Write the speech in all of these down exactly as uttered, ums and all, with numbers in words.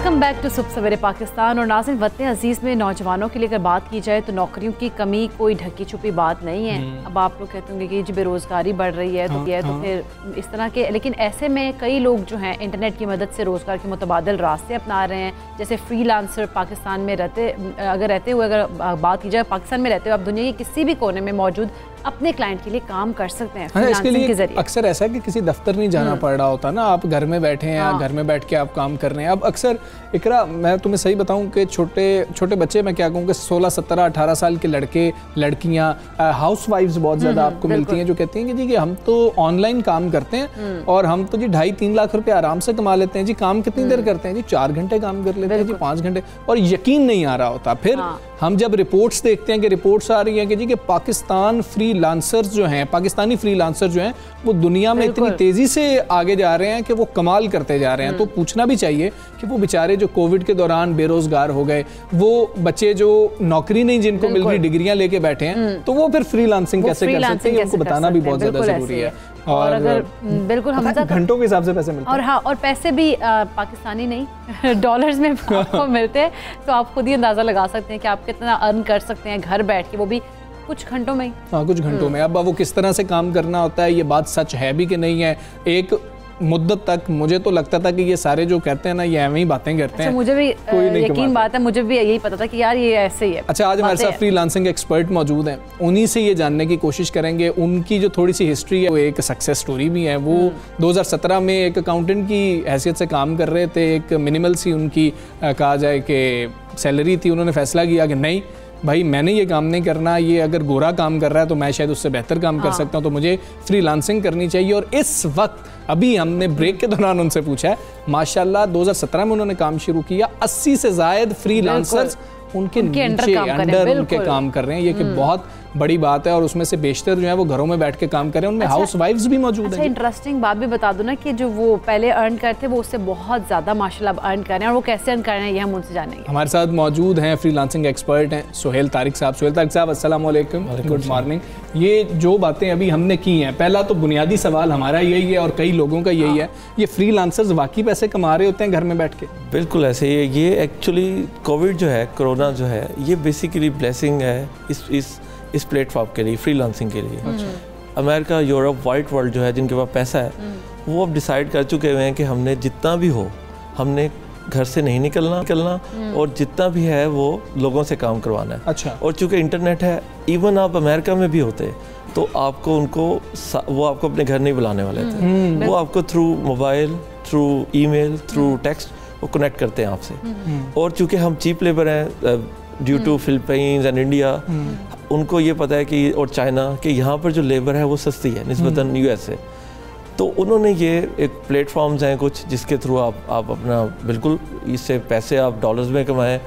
Welcome back to सुबह सवेरे पाकिस्तान। और नाज़रीन, वतन अजीज़ में नौजवानों के लिए अगर बात की जाए तो नौकरियों की कमी कोई ढकी छुपी बात नहीं है। अब आप लोग कहते होंगे कि जी बेरोज़गारी बढ़ रही है तो क्या है, तो फिर इस तरह के, लेकिन ऐसे में कई लोग जो हैं इंटरनेट की मदद से रोज़गार के मुतबादिल रास्ते अपना रहे हैं। जैसे फ्रीलांसर पाकिस्तान में रहते अगर रहते हुए अगर बात की जाए पाकिस्तान में रहते हुए आप दुनिया के किसी भी कोने में मौजूद अपने क्लाइंट के लिए काम कर सकते हैं। हाँ, इसके लिए अक्सर ऐसा है कि किसी दफ्तर नहीं जाना पड़ रहा होता ना, आप घर में बैठे हैं, हाँ। घर में बैठ के आप काम कर रहे हैं। अब अक्सर इकरा, मैं तुम्हें सही बताऊं कि छोटे छोटे बच्चे, मैं क्या कहूँ कि सोलह सत्रह अठारह साल के लड़के लड़कियां, हाउस वाइफ्स बहुत ज़्यादा आपको मिलती हैं जो कहती हैं कि जी कि हम तो ऑनलाइन काम करते हैं और हम तो जी ढाई तीन लाख रुपये आराम से कमा लेते हैं। जी काम कितनी देर करते हैं? जी चार घंटे काम कर लेते हैं, जी पाँच घंटे, और यकीन नहीं आ रहा होता। फिर हम जब रिपोर्ट्स देखते हैं कि रिपोर्ट्स आ रही हैं कि जी कि पाकिस्तान फ्रीलांसर्स जो हैं, पाकिस्तानी फ्रीलांसर जो हैं वो दुनिया में इतनी तेज़ी से आगे जा रहे हैं कि वो कमाल करते जा रहे हैं। तो पूछना भी चाहिए कि वो बेचारे जो कोविड के दौरान बेरोज़गार हो गए, वो बच्चे जो नौकरी नहीं जिनको मिल रही, डिग्रियां लेके बैठे हैं, तो वो फिर फ्रीलांसिंग कैसे कर सकते हैं, उनको बताना भी बहुत ज़्यादा ज़रूरी है। और अगर बिल्कुल हम घंटों के हिसाब से पैसे मिलते हैं। और हाँ, और पैसे भी आ, पाकिस्तानी नहीं डॉलर्स में आपको मिलते हैं, तो आप खुद ही अंदाज़ा लगा सकते हैं कि आप कितना अर्न कर सकते हैं घर बैठ के, वो भी कुछ घंटों में। हाँ, कुछ घंटों में। अब वो किस तरह से काम करना होता है, ये बात सच है भी कि नहीं है। एक मुद्दत तक मुझे तो लगता था कि ये सारे जो कहते हैं ना ये ऐਵੇਂ ही बातें करते हैं। मुझे भी यकीन बात है, मुझे भी यही पता था कि यार ये ऐसे ही है। अच्छा, आज हमारे साथ फ्रीलांसिंग एक्सपर्ट मौजूद हैं, उन्हीं से ये जानने की कोशिश करेंगे। उनकी जो थोड़ी सी हिस्ट्री है वो एक सक्सेस स्टोरी भी है। वो दो हज़ार सत्रह में एक अकाउंटेंट की हैसियत से काम कर रहे थे, एक मिनिमल सी उनकी कहा जाए कि सैलरी थी। उन्होंने फैसला किया कि नहीं भाई, मैंने ये काम नहीं करना, ये अगर गोरा काम कर रहा है तो मैं शायद उससे बेहतर काम कर सकता हूँ, तो मुझे फ्रीलांसिंग करनी चाहिए। और इस वक्त अभी हमने ब्रेक के दौरान उनसे पूछा है, माशाल्लाह दो हज़ार सत्रह में उन्होंने काम शुरू किया, अस्सी से ज़ायद फ्रीलांसर्स उनके नीचे अंडर उनके काम कर रहे हैं। ये कि बहुत बड़ी बात है, और उसमें से बेशतर जो है वो घरों में बैठ के काम कर रहे हैं, उनमें हाउस वाइफ्स भी मौजूद हैं। इंटरेस्टिंग बात भी बता दो ना कि जो वो पहले अर्न करते वो उससे बहुत ज़्यादा माशाल्लाह अर्न कर रहे हैं, और वो कैसे अर्न कर रहे हैं ये हम उनसे जानेंगे। हमारे साथ मौजूद हैं फ्रीलांसिंग एक्सपर्ट हैं सुहेल तारिक साहब। सुहेल तारिक साहब, अस्सलाम वालेकुम, गुड मॉर्निंग। ये जो बातें अभी हमने की हैं, पहला तो बुनियादी सवाल हमारा यही है और कई लोगों का यही है, ये फ्रीलांसर्स वाकई पैसे कमा रहे होते हैं घर में बैठ के? बिल्कुल ऐसे ही है। ये एक्चुअली कोविड जो है, कोरोना जो है, ये बेसिकली ब्लेसिंग है इस इस इस प्लेटफॉर्म के लिए, फ्रीलांसिंग के लिए। अच्छा। अमेरिका, यूरोप, वाइट वर्ल्ड जो है, जिनके पास पैसा है, वो अब डिसाइड कर चुके हुए हैं कि हमने जितना भी हो, हमने घर से नहीं निकलना निकलना और जितना भी है वो लोगों से काम करवाना है। अच्छा। और चूँकि इंटरनेट है, इवन आप अमेरिका में भी होते तो आपको उनको वो आपको अपने घर नहीं बुलाने वाले थे, वो आपको through mobile, through email, through text वो कनेक्ट करते हैं आपसे। और चूँकि हम चीप लेबर हैं due to Philippines and India, उनको ये पता है कि, और चाइना, कि यहाँ पर जो लेबर है वो सस्ती है निस्बतन यूएस से। तो उन्होंने ये एक प्लेटफॉर्म्स हैं कुछ जिसके थ्रू आप आप अपना बिल्कुल इससे पैसे आप डॉलर्स में कमाएं।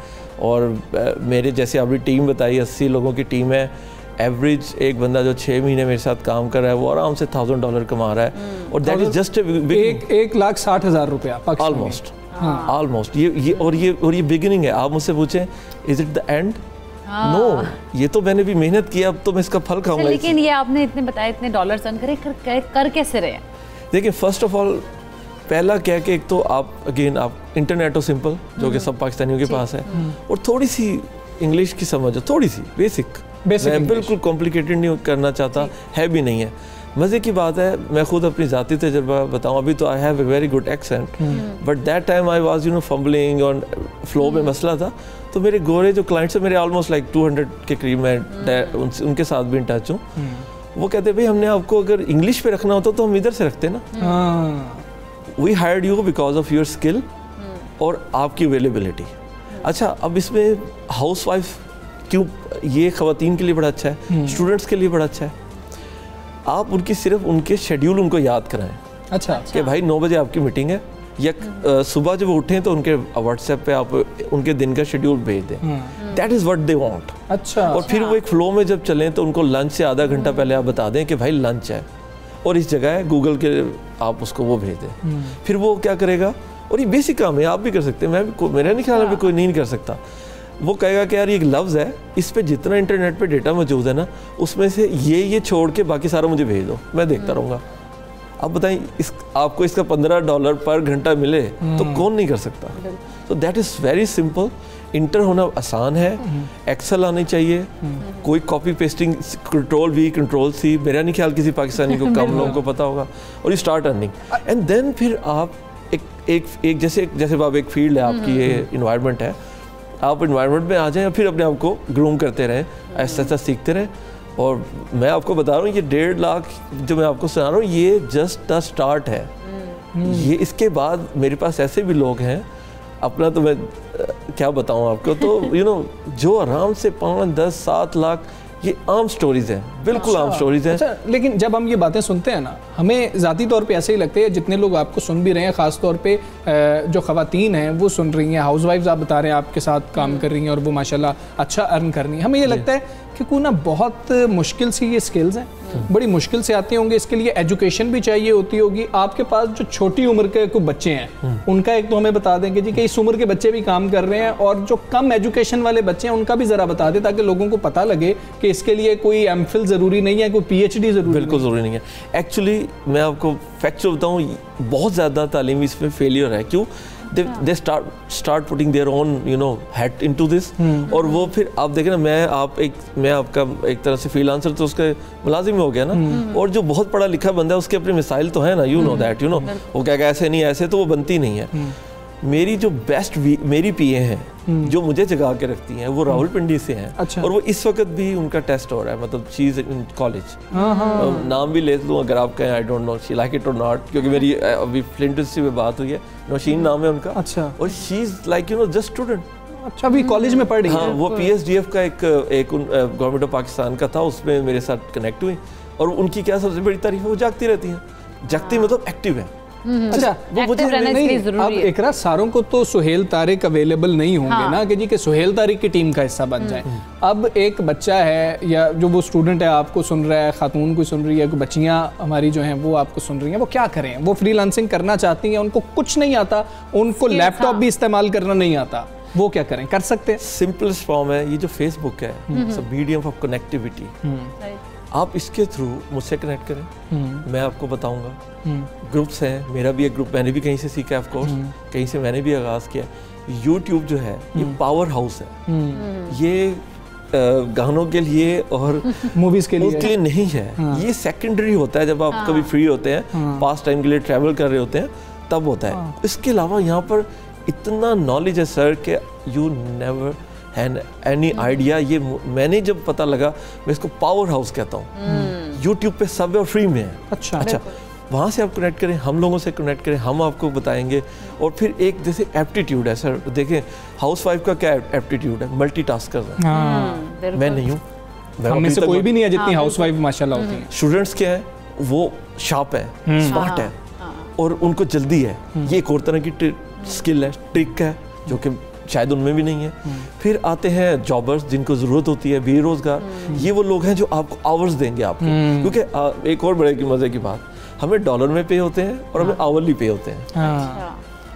और मेरे जैसे अभी टीम बताई, अस्सी लोगों की टीम है। एवरेज एक बंदा जो छः महीने मेरे साथ काम कर रहा है वो आराम से थाउजेंड डॉलर कमा रहा है, और दैट इज जस्ट एक एक लाख साठ हज़ार रुपया ऑलमोस्ट ऑलमोस्ट ये ये और ये और ये बिगिनिंग है। आप मुझसे पूछें is it the end? No no, ये तो मैंने भी मेहनत की, अब तो मैं इसका फल खाऊंगा। लेकिन ये आपने इतने बताया, इतने डॉलर्स अर्न करे, कर, कर, कर कैसे रहे? देखिए, फर्स्ट ऑफ ऑल पहला क्या कि एक तो आप अगेन आप इंटरनेट हो सिंपल, जो कि सब पाकिस्तानियों के पास है, और थोड़ी सी इंग्लिश की समझ हो, थोड़ी सी बेसिक बेसिक मैं बिल्कुल कॉम्प्लिकेटेड नहीं करना चाहता, है भी नहीं है। मज़े की बात है, मैं खुद अपनी ज़ाती तजर्बा बताऊँ, अभी तो I have a very good accent, but that time I was you know fumbling और फ्लो में मसला था। तो मेरे गोरे जो क्लाइंट्स हैं, मेरे ऑलमोस्ट लाइक टू हंड्रेड के करीब, मैं उन, उनके साथ भी इन टच हूँ। वो कहते भाई हमने आपको अगर इंग्लिश पे रखना होता तो हम इधर से रखते ना, we hired you because of your skill और आपकी अवेलेबिलिटी। अच्छा, अब इसमें हाउस वाइफ क्यों, ये ख़वातीन के लिए बड़ा अच्छा है, स्टूडेंट्स के लिए बड़ा अच्छा है। आप उनकी सिर्फ उनके शेड्यूल उनको याद कराएं। अच्छा, कि भाई नौ बजे आपकी मीटिंग है, या सुबह जब उठें तो उनके व्हाट्सएप पे आप उनके दिन का शेड्यूल भेज दें। That is what they want. अच्छा। और फिर वो एक फ्लो में जब चलें तो उनको लंच से आधा घंटा पहले आप बता दें कि भाई लंच है और इस जगह है, गूगल के आप उसको वो भेज दें। फिर वो क्या करेगा, और ये बेसिक काम है, आप भी कर सकते हैं, मैं भी, मेरा नहीं ख्याल है कोई नहीं कर सकता। वो कहेगा कि यार ये एक लफ्ज़ है, इस पे जितना इंटरनेट पे डेटा मौजूद है ना, उसमें से ये ये छोड़ के बाकी सारा मुझे भेज दो, मैं देखता रहूँगा। आप बताएं इस आपको इसका पंद्रह डॉलर पर घंटा मिले तो कौन नहीं कर सकता। तो that is very simple. Enter होना आसान है, एक्सेल आनी चाहिए, कोई copy pasting, control V control C, मेरा नहीं ख्याल किसी पाकिस्तानी को कम लोगों को पता होगा, और you start earning and then फिर आप एक एक एक जैसे जैसे बाब एक फील्ड है आपकी, ये इन्वायरमेंट है, आप इन्वायरमेंट में आ जाएं और फिर अपने आप को ग्रूम करते रहें, ऐसा ऐसा सीखते रहें। और मैं आपको बता रहा हूँ ये डेढ़ लाख जो मैं आपको सुना रहा हूँ ये जस्ट द स्टार्ट है। ये इसके बाद मेरे पास ऐसे भी लोग हैं, अपना तो मैं क्या बताऊँ आपको, तो यू you नो know, जो आराम से पाँच दस सात लाख, ये आम स्टोरीज हैं, बिल्कुल आम स्टोरीज हैं। अच्छा, लेकिन जब हम ये बातें सुनते हैं ना, हमें ज़ाती तौर पे ऐसे ही लगते हैं, जितने लोग आपको सुन भी रहे हैं, ख़ास तौर पे जो ख़वातीन हैं वो सुन रही हैं, हाउसवाइफ्स आप बता रहे हैं आपके साथ काम कर रही हैं और वो माशाल्लाह अच्छा अर्न कर रही हैं, हमें ये लगता है कि कोई ना बहुत मुश्किल सी ये स्किल्स हैं, बड़ी मुश्किल से आते होंगे, इसके लिए एजुकेशन भी चाहिए होती होगी। आपके पास जो छोटी उम्र के कुछ बच्चे हैं उनका एक तो हमें बता देंगे जी कि इस उम्र के बच्चे भी काम कर रहे हैं, और जो कम एजुकेशन वाले बच्चे हैं उनका भी ज़रा बता दें ताकि लोगों को पता लगे कि इसके लिए कोई एम फिल ज़रूरी नहीं है, कोई पी एच डी ज़रूरी बिल्कुल ज़रूरी नहीं है। एक्चुअली मैं आपको फैक्चुअल बताऊँ, बहुत ज़्यादा तालीमी इसमें फेलियर है। क्यों? They they start start putting their own you know head into this, और वो फिर आप देखें ना, मैं आप एक मैं आपका एक तरह से फ्रीलांसर तो उसके मुलाजिम हो गया ना, और जो बहुत पढ़ा लिखा बंदा है उसके अपने मिसाइल तो है ना, you know that, you know वो क्या ऐसे नहीं ऐसे तो वो बनती नहीं है। मेरी जो बेस्ट मेरी पीए हैं जो मुझे जगा के रखती हैं वो रावलपिंडी से हैं। अच्छा। और वो इस वक्त भी उनका टेस्ट हो रहा है, मतलब शी इज इन कॉलेज, नाम भी ले लूँ अगर आप कहें, I don't know she like it और नॉट, क्योंकि मेरी अभी फ्लिंट यूनिवर्सिटी में बात हुई है, नौशीन नाम है उनका। अच्छा। और she is like you know just student. अच्छा, अभी कॉलेज में पढ़ रही है। हाँ, वो पी एस डी एफ का एक एक गवर्नमेंट ऑफ पाकिस्तान का था, उसमें मेरे साथ कनेक्ट हुई, और उनकी क्या सबसे बड़ी तारीफ है, वो जागती रहती हैं। जागती मतलब एक्टिव है। अच्छा, वो मुझे नहीं, अब इकरा सारों को तो सुहेल तारिक अवेलेबल नहीं होंगे। हाँ। ना कि जी कि सुहेल तारिक की टीम का हिस्सा बन जाए। अब एक बच्चा है या जो वो स्टूडेंट है आपको सुन रहा है, खातून को सुन रही है, बच्चियां हमारी जो हैं वो आपको सुन रही हैं, वो क्या करें? वो फ्रीलांसिंग करना चाहती हैं, उनको कुछ नहीं आता, उनको लैपटॉप भी इस्तेमाल करना नहीं आता, वो क्या करें? कर सकते हैं? सिंपलेस्ट फॉर्म है ये जो फेसबुक है, मीडियम ऑफ कनेक्टिविटी। आप इसके थ्रू मुझसे कनेक्ट करें, मैं आपको बताऊंगा। ग्रुप्स हैं, मेरा भी एक ग्रुप, मैंने भी कहीं से सीखा है, ऑफ कोर्स कहीं से मैंने भी आगाज किया। यूट्यूब जो है ये पावर हाउस है, ये गानों के लिए और मूवीज के लिए, के लिए नहीं है। हाँ। ये सेकेंडरी होता है जब आप हाँ। कभी फ्री होते हैं, हाँ। पास टाइम के लिए ट्रैवल कर रहे होते हैं, तब होता है। हाँ। इसके अलावा यहाँ पर इतना नॉलेज है सर कि you never had any idea. ये मैंने जब पता लगा, मैं इसको पावर हाउस कहता हूँ। यूट्यूब पे सब है और फ्री में है। अच्छा अच्छा, वहाँ से आप कनेक्ट करें, हम लोगों से कनेक्ट करें, हम आपको बताएंगे। और फिर एक जैसे एप्टीट्यूड है सर, देखें हाउस वाइफ का क्या एप्टीट्यूड है, मल्टीटास्कर है। मैं नहीं हूँ, हम में से कोई भी नहीं है जितनी हाउस वाइफ माशाल्लाह होती हैं। स्टूडेंट्स क्या है, वो शार्प है, स्मार्ट है, और उनको जल्दी है। ये एक और तरह की स्किल है, ट्रिक है, जो कि शायद उनमें भी नहीं है। फिर आते हैं जॉबर्स जिनको ज़रूरत होती है, बेरोज़गार। ये वो लोग हैं जो आपको आवर्स देंगे आपको, क्योंकि एक और बड़े की मज़े की बात, हमें डॉलर में पे होते हैं और हमें आवरली पे होते हैं। हाँ।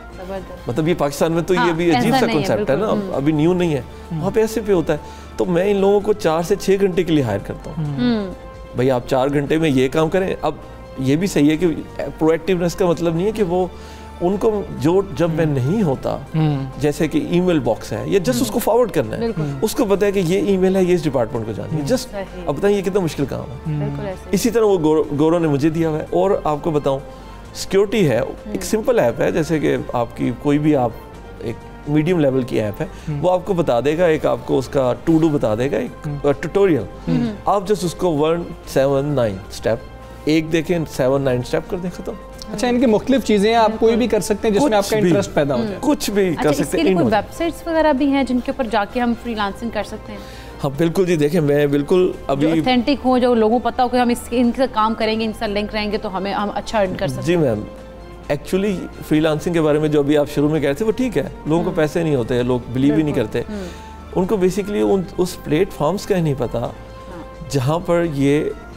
मतलब ये पाकिस्तान में तो हाँ, ये भी अजीब सा कॉन्सेप्ट है ना, अभी न्यू नहीं है, वहाँ पे ऐसे पे होता है। तो मैं इन लोगों को चार से छः घंटे के लिए हायर करता हूँ। भाई आप चार घंटे में ये काम करें। अब ये भी सही है कि प्रोएक्टिवनेस का मतलब नहीं है कि वो उनको जो जब मैं नहीं होता, जैसे कि ईमेल बॉक्स है, ये जस्ट उसको फॉरवर्ड करना है, उसको पता है कि ये ईमेल है, ये इस डिपार्टमेंट को जानी है, जस्ट। अब बताइए कितना मुश्किल काम है। इसी तरह वो गौरव ने मुझे दिया हुआ है। और आपको बताऊं, सिक्योरिटी है, एक सिंपल ऐप है, जैसे कि आपकी कोई भी आप एक मीडियम लेवल की ऐप है, वो आपको बता देगा, एक आपको उसका टू डू बता देगा, एक ट्यूटोरियल। आप जस्ट उसको वन सेवन नाइन स्टेप एक देखें, सेवन नाइन स्टेप कर दें, खत्म। अच्छा, इनकी मुख्तलिफ चीजें आप कोई भी कर सकते हैं जिसमें आपका इंटरेस्ट पैदा हो जाए, कुछ भी अच्छा, कर सकते हैं। वेबसाइट्स वगैरह भी हैं जिनके ऊपर जाके हम फ्रीलांसिंग कर सकते हैं? हाँ बिल्कुल जी, देखें मैं बिल्कुल अभी जो ऑथेंटिक हो, जो लोगों को पता हो कि हम इसके इनसे काम करेंगे, इनसे लिंक रहेंगे तो हमें हम अच्छा अर्न कर सकते हैं। जी मैम, एक्चुअली फ्रीलांसिंग के बारे में जो अभी आप शुरू में कह रहे थे वो ठीक है, लोगों को पैसे नहीं होते, लोग बिलीव ही नहीं करते, उनको बेसिकली उन उस प्लेटफॉर्म्स का ही नहीं पता जहाँ पर ये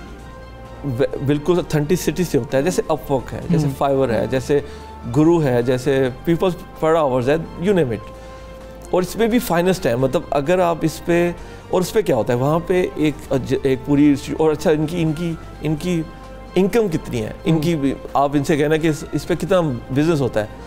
बिल्कुल ऑथेंटिसिटी से होता है। जैसे अपवर्क है, जैसे फाइवर है, जैसे गुरु है, जैसे पीपल्स पर आवर्स है, यू नेम इट। और इसमें भी फाइनेस्ट है, मतलब अगर आप इस पे, और उस पर क्या होता है, वहाँ पे एक एक पूरी, और अच्छा इनकी इनकी इनकी इनकम कितनी है इनकी, आप इनसे कहना कि इस, इस पे कितना बिजनेस होता है।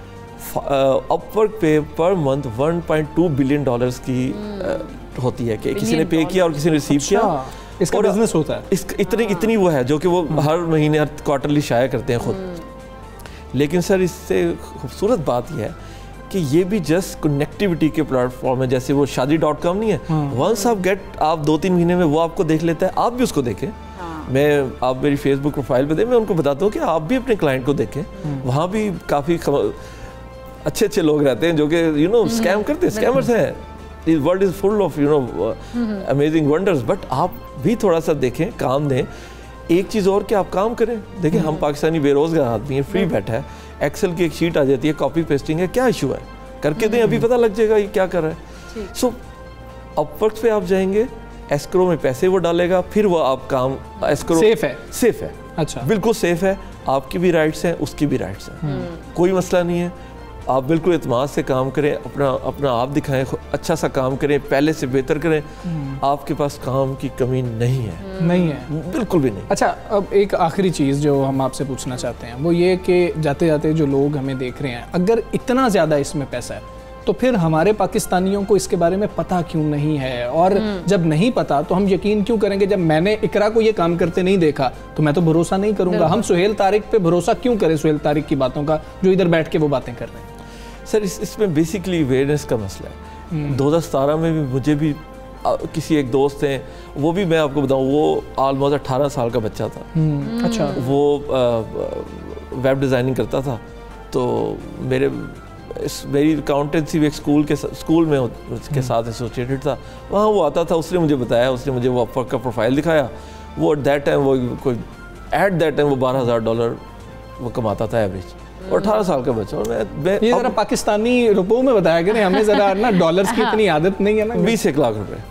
अपवर्क पे per month one point two billion dollars की uh, होती है कि किसी ने पे किया और किसी ने रिसीव किया, इसका बिजनेस होता है। इस इतनी इतनी वो है जो कि वो हर महीने हर क्वार्टरली शाया करते हैं खुद। लेकिन सर इससे खूबसूरत बात यह है कि ये भी जस्ट कनेक्टिविटी के प्लेटफॉर्म है, जैसे वो शादी डॉट कॉम नहीं है, वंस आप गेट आप दो तीन महीने में वो आपको देख लेता है, आप भी उसको देखें। मैं आप मेरी फेसबुक प्रोफाइल पे दें, मैं उनको बताता हूँ कि आप भी अपने क्लाइंट को देखें, वहाँ भी काफ़ी अच्छे अच्छे लोग रहते हैं जो कि यू नो स्कैम करते हैं, स्कैमर्स हैं, this world is full of you know amazing wonders, but आप भी थोड़ा सा देखें, काम दें। एक चीज़ और कि आप काम करें, देखिए हम पाकिस्तानी बेरोज़गार आदमी हैं, फ्री बैठा है, एक्सेल की एक शीट आ जाती है, कॉपी पेस्टिंग है, क्या इशू है, करके दें, अभी पता लग जाएगा ये क्या कर रहा है। सो अपवर्क पे आप जाएंगे, एस्क्रो में पैसे वो डालेगा, फिर वो आप काम एस्क्रो सेफ है, सेफ है, अच्छा बिल्कुल सेफ है, आपकी भी राइट्स हैं, उसकी भी राइट्स हैं, कोई मसला नहीं है। आप बिल्कुल इत्मीनान से काम करें, अपना अपना आप दिखाएं, अच्छा सा काम करें, पहले से बेहतर करें, आपके पास काम की कमी नहीं है, नहीं है, बिल्कुल भी नहीं। अच्छा, अब एक आखिरी चीज़ जो हम आपसे पूछना चाहते हैं वो ये कि जाते जाते जो लोग हमें देख रहे हैं, अगर इतना ज़्यादा इसमें पैसा है तो फिर हमारे पाकिस्तानियों को इसके बारे में पता क्यों नहीं है, और जब नहीं पता तो हम यकीन क्यों करेंगे? जब मैंने इकरा को ये काम करते नहीं देखा तो मैं तो भरोसा नहीं करूँगा। हम सुहेल तारिक पे भरोसा क्यों करें, सुहेल तारिक की बातों का, जो इधर बैठ के वो बातें कर रहे हैं? सर इस इसमें बेसिकली अवेयरनेस का मसला है। दो हज़ार सतारह में भी मुझे भी आ, किसी एक दोस्त हैं, वो भी मैं आपको बताऊं, वो ऑलमोस्ट अठारह साल का बच्चा था, अच्छा, वो वेब डिज़ाइनिंग करता था, तो मेरे इस मेरी अकाउंटेंसी भी एक स्कूल के स्कूल में के साथ एसोसिएटेड था, वहाँ वो आता था, उसने मुझे बताया, उसने मुझे वो अपवर्क का प्रोफाइल दिखाया, वो एट दैट टाइम वो कोई एट दैट टाइम वो बारह हज़ार डॉलर वो कमाता था एवरेज, और अठारह साल का बच्चा। और मैं, मैं ये जरा पाकिस्तानी रुपयों में बताया कि नहीं, हमें जरा ना डॉलर्स की इतनी आदत नहीं है ना। बीस एक लाख रुपए।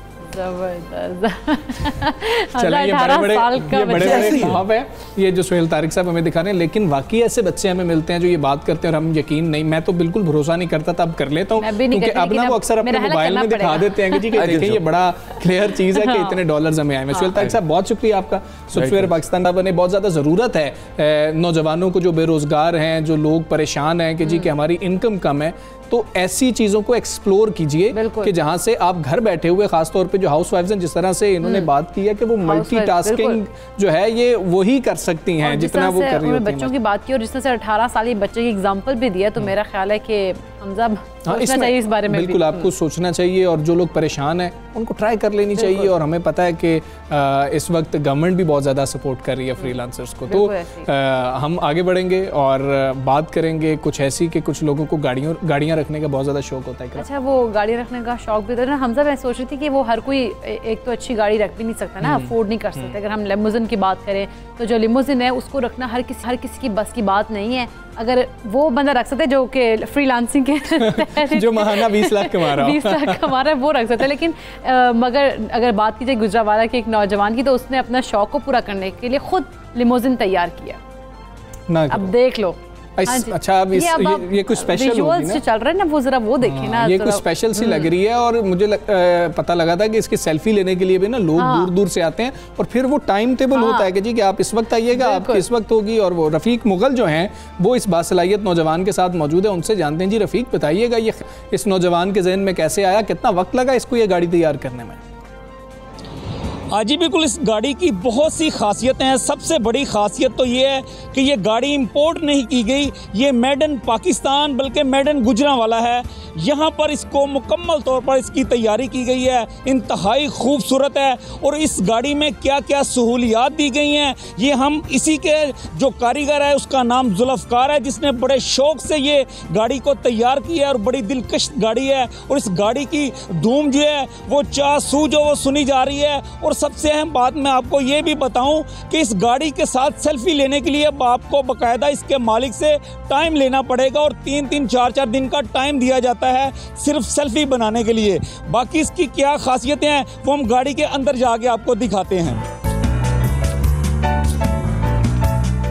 चलिए, ये बड़े बड़े ये बड़े बड़े ख्वाब है ये जो सुहेल तारिक साहब हमें दिखा रहे हैं, लेकिन वाकई ऐसे बच्चे हमें मिलते हैं जो ये बात करते हैं और हम यकीन नहीं, मैं तो बिल्कुल भरोसा नहीं करता था, अब कर लेता हूँ, क्योंकि अब ना वो अक्सर अपने मोबाइल में दिखा देते हैं कि जी देखिए ये बड़ा क्लियर चीज़ है कि इतने डॉलर्स हमें आए हैं। सुहेल तारिक साहब बहुत शुक्रिया आपका, सॉफ्टवेयर पाकिस्तान का बने, बहुत ज़्यादा ज़रूरत है नौजवानों को जो बेरोज़गार हैं, जो लोग परेशान हैं कि जी कि हमारी इनकम कम है, तो ऐसी चीज़ों को एक्सप्लोर कीजिए कि जहाँ से आप घर बैठे हुए, खासतौर पे जो हाउस वाइफ्स हैं, जिस तरह से इन्होंने बात की है कि वो मल्टीटास्किंग जो है ये वही कर सकती हैं जितना वो कर रही होती हैं। बच्चों की बात की और जिस तरह से अठारह साल बच्चे की एग्जांपल भी दिया, तो मेरा ख्याल है कि हमजा सोचना चाहिए इस बारे में। बिल्कुल आपको सोचना चाहिए, और जो लोग परेशान हैं उनको ट्राई कर लेनी चाहिए। और हमें पता है कि इस वक्त गवर्नमेंट भी बहुत ज़्यादा सपोर्ट कर रही है फ्रीलांसर्स को, तो आ, हम आगे बढ़ेंगे और बात करेंगे कुछ ऐसी कि कुछ लोगों को गाड़ियों गाड़ियाँ रखने का बहुत ज़्यादा शौक होता है। अच्छा, वो गाड़ी रखने का शौक भी था हमजा, मैं सोच रही थी कि वो हर कोई एक तो अच्छी गाड़ी रख भी नहीं सकता ना, अफोर्ड नहीं कर सकते। अगर हम लिमोजिन की बात करें तो जो लिमोजिन है उसको रखना हर किसी हर किसी की बस की बात नहीं है। अगर वो बंदा रख सकते जो कि फ्रीलांसिंग के जो महाना बीस लाख कमा रहा है बीस लाख कमा रहा है वो रख सकते हैं, लेकिन आ, मगर अगर बात की जाए गुजरावाला के एक नौजवान की, तो उसने अपना शौक को पूरा करने के लिए खुद लिमोजिन तैयार किया ना। अब देख लो। अच्छा, अब इस, ये, ये, ये कुछ स्पेशल होगी ना, चल रहा है ना, वो जरा वो देखें ना, ये कुछ स्पेशल सी लग रही है। और मुझे लग, आ, पता लगा था कि इसकी सेल्फी लेने के लिए भी ना लोग हाँ। दूर दूर से आते हैं, और फिर वो टाइम टेबल हाँ। होता है कि जी कि आप इस वक्त आइएगा, आपकी इस वक्त होगी। और वो रफ़ीक मुगल जो हैं वो इस बासलाहियत नौजवान के साथ मौजूद है, उनसे जानते हैं। जी रफ़ीक, बताइएगा ये इस नौजवान के जहन में कैसे आया, कितना वक्त लगा इसको ये गाड़ी तैयार करने में? हाँ जी बिल्कुल, इस गाड़ी की बहुत सी खासियतें हैं। सबसे बड़ी खासियत तो ये है कि ये गाड़ी इंपोर्ट नहीं की गई, ये मेड इन पाकिस्तान बल्कि मेड इन गुजरांवाला है। यहाँ पर इसको मुकम्मल तौर पर इसकी तैयारी की गई है, इंतहाई खूबसूरत है। और इस गाड़ी में क्या क्या सहूलियात दी गई हैं, ये हम इसी के जो कारीगर है उसका नाम जुल्फ़कार है, जिसने बड़े शौक़ से ये गाड़ी को तैयार किया है, और बड़ी दिलकश गाड़ी है। और इस गाड़ी की धूम जो है वो चा सू जो वो सुनी जा रही है। और सबसे अहम बात मैं आपको ये भी बताऊं कि इस गाड़ी के साथ सेल्फी लेने के लिए आपको बाकायदा इसके मालिक से टाइम लेना पड़ेगा, और तीन तीन चार चार दिन का टाइम दिया जाता है सिर्फ सेल्फी बनाने के लिए। बाकी इसकी क्या खासियतें हैं वो हम गाड़ी के अंदर जाके आपको दिखाते हैं।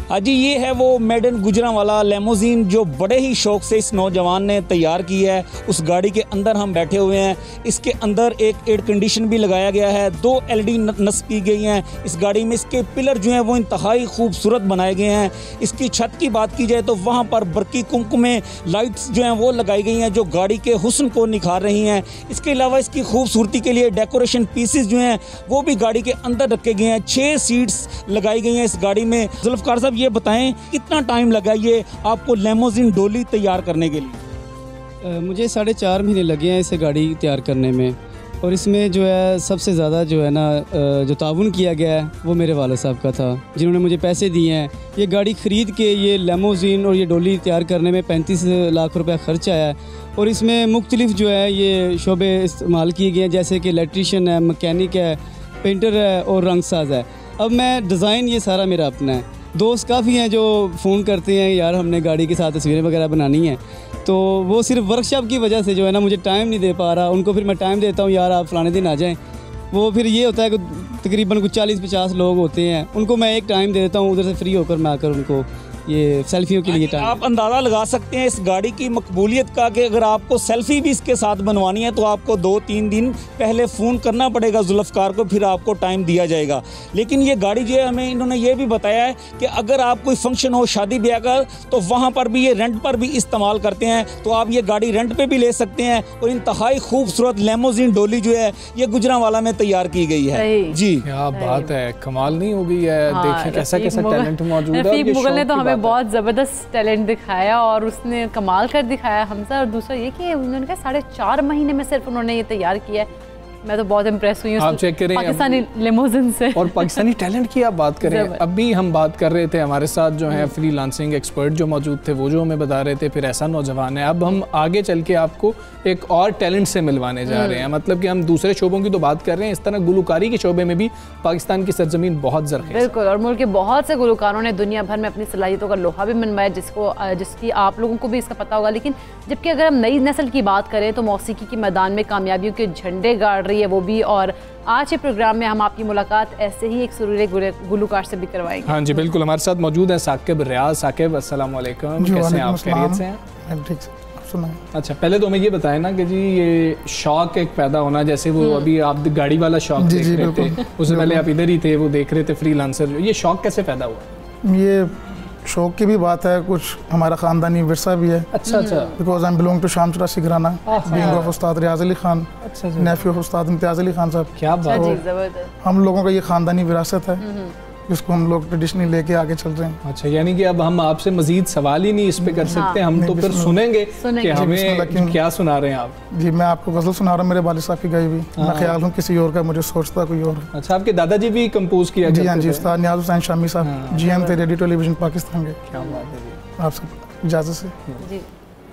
हाँ जी, ये है वो मेडन गुजरांवाला लेमोजीन जो बड़े ही शौक से इस नौजवान ने तैयार की है। उस गाड़ी के अंदर हम बैठे हुए हैं। इसके अंदर एक एयर कंडीशन भी लगाया गया है, दो एलईडी नस्ब की गई हैं इस गाड़ी में। इसके पिलर जो हैं वो इंतहाई खूबसूरत बनाए गए हैं। इसकी छत की बात की जाए तो वहाँ पर बरकी कुमकुमे लाइट्स जो हैं वो लगाई गई हैं जो गाड़ी के हुस्न को निखार रही हैं। इसके अलावा इसकी खूबसूरती के लिए डेकोरेशन पीसेस जो हैं वो भी गाड़ी के अंदर रखे गए हैं। छः सीट्स लगाई गई हैं इस गाड़ी में। जुल्फ़कार साहब, ये बताएं कितना टाइम लगा ये आपको लेमोजीन डोली तैयार करने के लिए? आ, मुझे साढ़े चार महीने लगे हैं इसे गाड़ी तैयार करने में, और इसमें जो है सबसे ज़्यादा जो है ना जो ताउन किया गया है वो मेरे वाले साहब का था, जिन्होंने मुझे पैसे दिए हैं। ये गाड़ी ख़रीद के ये लेमोजीन और ये डोली तैयार करने में पैंतीस लाख रुपए खर्च आया है, और इसमें मुख्तलिफ जो है ये शोबे इस्तेमाल किए गए हैं, जैसे कि इलेक्ट्रीशियन है, मकैनिक है, पेंटर है और रंगसाज है। अब मैं डिज़ाइन ये सारा मेरा अपना है। दोस्त काफ़ी हैं जो फ़ोन करते हैं, यार हमने गाड़ी के साथ तस्वीरें वगैरह बनानी है, तो वो सिर्फ वर्कशॉप की वजह से जो है ना मुझे टाइम नहीं दे पा रहा। उनको फिर मैं टाइम देता हूँ, यार आप फलाने दिन आ जाएं। वो फिर ये होता है कि तकरीबन कुछ चालीस पचास लोग होते हैं, उनको मैं एक टाइम दे देता हूँ, उधर से फ्री होकर मैं आकर उनको ये सेल्फियों के लिए टाइम। आप अंदाज़ा लगा सकते हैं इस गाड़ी की मकबूलियत का कि अगर आपको सेल्फी भी इसके साथ बनवानी है तो आपको दो तीन दिन पहले फ़ोन करना पड़ेगा जुल्फ़कार को, फिर आपको टाइम दिया जाएगा। लेकिन ये गाड़ी जो है हमें इन्होंने ये भी बताया है कि अगर आप कोई फंक्शन हो शादी ब्याह का तो वहाँ पर भी ये रेंट पर भी इस्तेमाल करते हैं, तो आप ये गाड़ी रेंट पर भी ले सकते हैं। और इंतहाई खूबसूरत लेमोजीन डोली जो है ये गुजरांवाला में तैयार की गई है। जी क्या बात है, कमाल नहीं हो गई है। देखिए कैसा कैसा टैलेंट मौजूद है। बहुत ज़बरदस्त टैलेंट दिखाया और उसने कमाल कर दिखाया हमसे। और दूसरा ये कि उन्होंने कहा साढ़े चार महीने में सिर्फ उन्होंने ये तैयार किया है। मैं तो बहुत इम्प्रेस हुई हूँ आप चेक करें पाकिस्तानी लेमोजिन से। और पाकिस्तानी टैलेंट की आप बात करें, अभी हम बात कर रहे थे, हमारे साथ जो है फ्रीलांसिंग एक्सपर्ट जो मौजूद थे वो जो हमें बता रहे थे, फिर ऐसा नौजवान है। अब हम आगे चल के आपको एक और टैलेंट से मिलवाने जा रहे हैं। मतलब कि हम दूसरे शोबों की तो बात कर रहे हैं, इस तरह गुलकारी के शोबे में भी पाकिस्तान की सरजमीन बहुत ज़रख़ीज़ है। बिल्कुल, और मुल्क के बहुत से गुलकारों ने दुनिया भर में अपनी सलाहियतों का लोहा भी मनवाया, जिसको जिसकी आप लोगों को भी इसका पता होगा। लेकिन जबकि अगर हम नई नस्ल की बात करें तो मौसीकी के मैदान में कामयाबियों के झंडे गाड़ रही है वो भी। और आज के प्रोग्राम में हम आपकी मुलाकात ऐसे ही एक सुरीले गुलकार से भी करवाएंगे। हाँ जी बिल्कुल, हमारे साथ मौजूद है साकिब रियाज। साकिब अस्सलाम वालेकुम, कैसे हैं आप? खैरियत से हैं? ठीक से। अच्छा, पहले तो हमें ये बताएं ना कि जी ये शौक एक पैदा होना, जैसे वो अभी आप गाड़ी वाला शौक देख रहे थे, उससे पहले आप इधर ही थे, वो देख रहे थे फ्रीलांसर, ये शौक कैसे पैदा हुआ? ये शौक की भी बात है, कुछ हमारा ख़ानदानी विरसा भी है। अच्छा अच्छा। बिकॉज आई बिलोंग टू शामचुरा सिगराना, being of Ustad Riyaz Ali Khan, nephew of Ustad Imtiaz Ali Khan साहब। क्या बात है, हम लोगों का ये ख़ानदानी विरासत है, इसको हम लोग ट्रेडिशनली लेके आगे चल रहे हैं। अच्छा, यानी कि अब हम आपसे मजीद सवाल ही नहीं इस पे कर सकते, हम तो फिर सुनेंगे कि हमें क्या सुना रहे हैं आप। जी, मैं आपको गज़ल सुना रहा हूँ, मेरे वालिद साहब की गाई हुई। मैं ख्याल हूँ किसी और का, मुझे सोचता कोई और। अच्छा, आपके दादाजी भी कंपोज किया? जी हाँ जी, उस्ताद नियाज़ हुसैन शामी साहब, जी एम थे रेडियो टेलीविजन पाकिस्तान के। क्या बात है जी, आपसे इजाज़त से जी।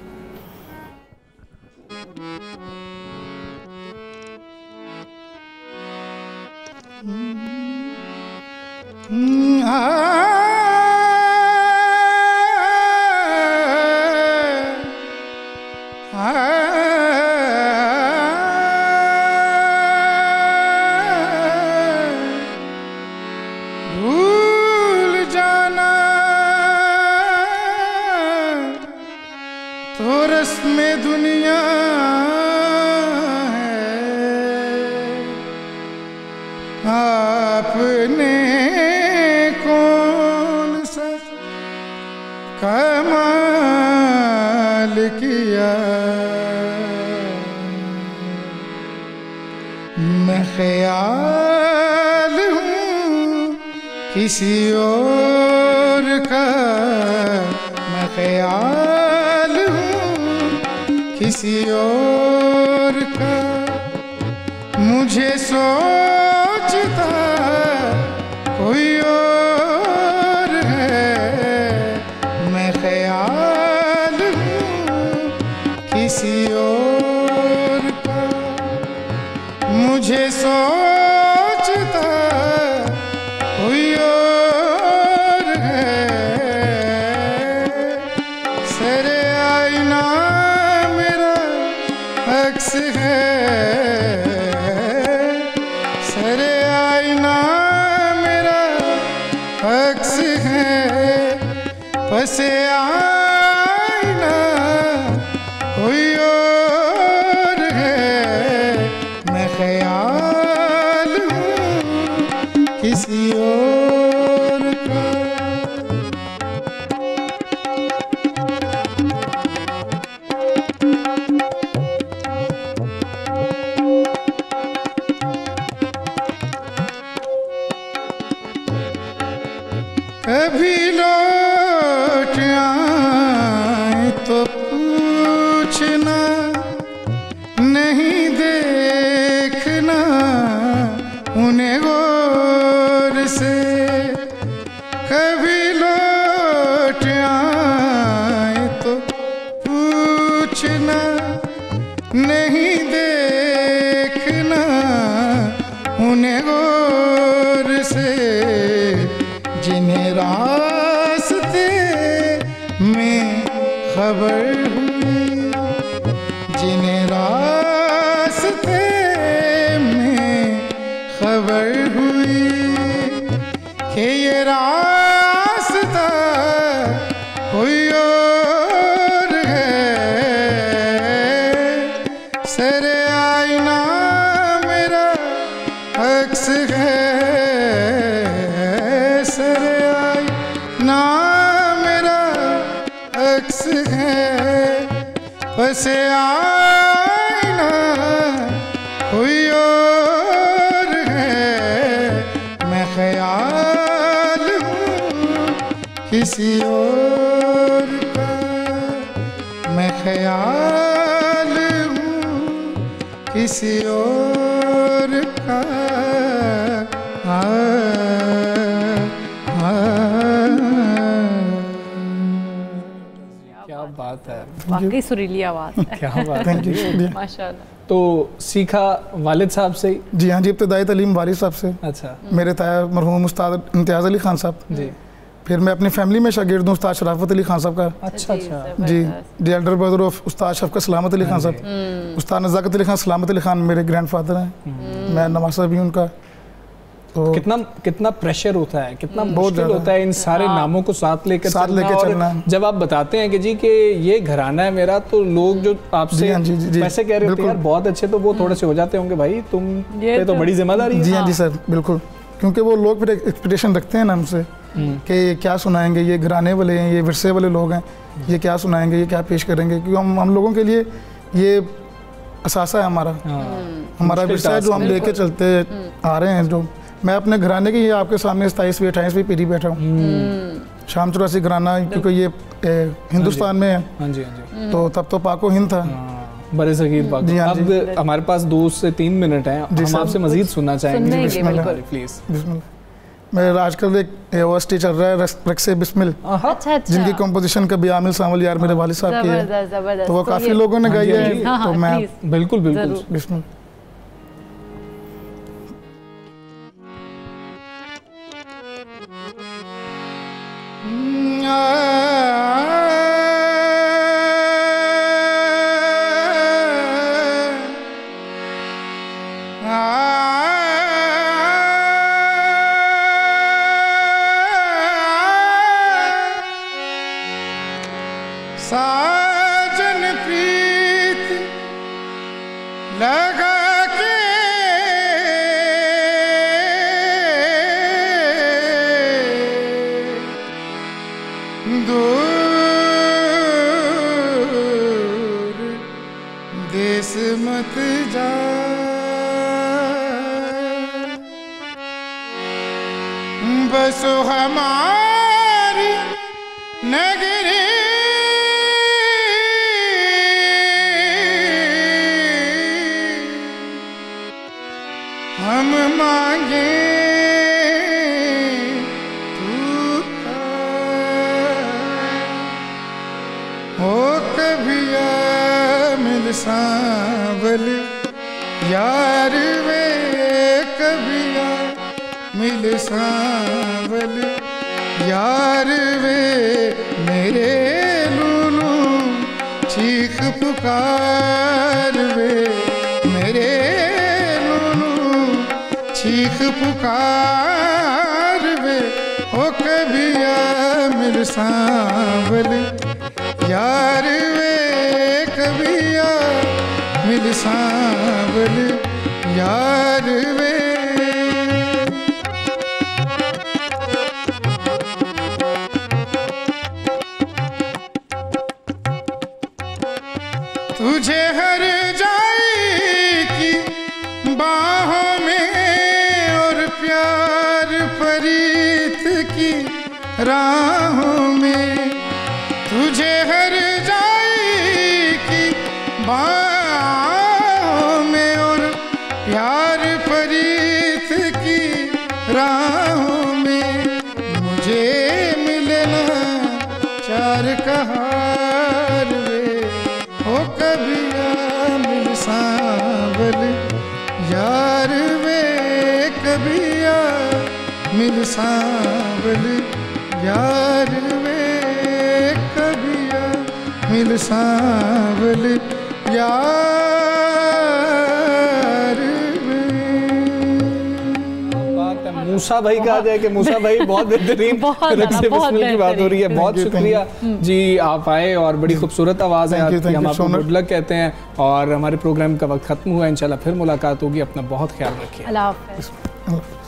भूल जाना तो रस्म दुनिया आपने कौन सा कमाल किया, मैं ख्याल हूँ किसी और का, मैं ख्याल हूँ किसी और का, मुझे सोचता कोई और है, मैं ख्याल हूँ किसी और का, मुझे सोचता कोई और है, सरे आईना मेरा अक्स है, सरे आईना मेरा अक्स है, ख्याल हूँ किसी और का। कभी लौट आए तो पूछना, नहीं देखना उन्हें गौर से। कभी लौट आए तो पूछना, नहीं देखना उन्हें गौर से। जिन्हें रास्ते में खबर हुई, जिन्हें रास्ते में खबर हुई कि ये रास्ता कोई और है। सरे आईना मेरा अक्स है, ना मेरा अक्स है। बस आईना कोई और है। मैं ख्याल हूँ किसी और का, मैं ख्याल हूँ किसी और का। आ, क्या बात है, वाकई सुरीली आवाज़ है। क्या बात है माशाल्लाह। तो सीखा वालिद साहब से? जी हाँ जी, इब्तदाई तालीम वालिद साहब से। अच्छा। मेरे ताया मरहूम उस्ताद इम्तियाज़ अली खान साहब जी। फिर मैं अपनी फैमिली में शागिर्द हूँ उस्ताद शराफत अली खान साहब का। अच्छा अच्छा जी, the elder brother of Ustad Shafqat सलामत अली खान साहब। उस्ताद नज़ाकत अली खान सलामत अली खान मेरे ग्रैंडफादर हैं, मैं नवासा भी हूँ उनका। तो कितना कितना प्रेशर होता है, कितना मुश्किल होता है इन सारे नामों को साथ लेकर साथ लेके चलना। जब आप बताते हैं कि जी कि ये घराना है मेरा, तो लोग जो आपसे पैसे कह रहे होते हैं यार बहुत अच्छे, तो वो थोड़े से हो जाते होंगे भाई तुम पे तो बड़ी जिम्मेदारी है। जी हाँ जी सर, बिल्कुल। क्योंकि वो लोग फिर एक्सपेक्टेशन रखते हैं ना हमसे कि क्या सुनाएंगे, ये घराने वाले हैं, ये विरसे वाले लोग हैं, ये क्या सुनाएंगे, ये क्या पेश करेंगे। क्योंकि हम हम लोगों के लिए ये असासा है हमारा, हमारा विरसा है जो हम लेके चलते आ रहे हैं। जो मैं अपने घराने की, ये आपके सामने सताईसवीं अट्ठाईसवीं पीढ़ी बैठा हूँ। शाम चौरासी घराना, क्योंकि ये ए, हिंदुस्तान में है। हाँ जी हाँ जी। तो तब तो पाको हिंद था, बड़े सगीर पाक। अब हमारे पास दो से तीन मिनट हैं, हम आपसे मजीद सुनना चाहेंगे। प्लीज। बिस्मिल्लाह। मेरा आजकल एक ओएसटी चल रहा है रक्से बिस्मिल, अच्छा अच्छा, जिनकी कंपोजिशन कभी आमिर सावल यार मेरे वालिद साहब की है। तो वो काफी लोगों ने गाई है, तो मैं बिल्कुल बिल्कुल बिस्मिल। साजन प्रीत लगा के दूर देश मत जा, बस हमारी नगरी हम मांगे तू हो। कभी मिल सांवल यार वे, कभी मिल सांवल यार वे, मेरे लूलू चीख पुकार वे, मेरे चीख पुकार वे। हो कभी मिल सांवल यार वे, कभी मिल सांवल यार वे। तुझे हर जाए की बाहों में और प्यार फरीद की राहों में, तुझे हर जाए की बाहों में और प्यार फरीद की राहों में, मुझे मिलना चार कहार वे हो कभी आ मिल सांवल यार वे, कभी आ मिल सांवल यार वे, कभी आ मिल सांवल यार वे। मूसा भाई कहा जाए कि मूसा भाई बहुत बेहतरीन रक्से बिस्मिल की बात हो रही है। बहुत शुक्रिया जी, आप आए और बड़ी खूबसूरत आवाज़ है आपकी, हम आपको गुड लक कहते हैं। और हमारे प्रोग्राम का वक्त खत्म हुआ, इंशाल्लाह फिर मुलाकात होगी। अपना बहुत ख्याल रखिए। अल्लाह हाफ़िज़।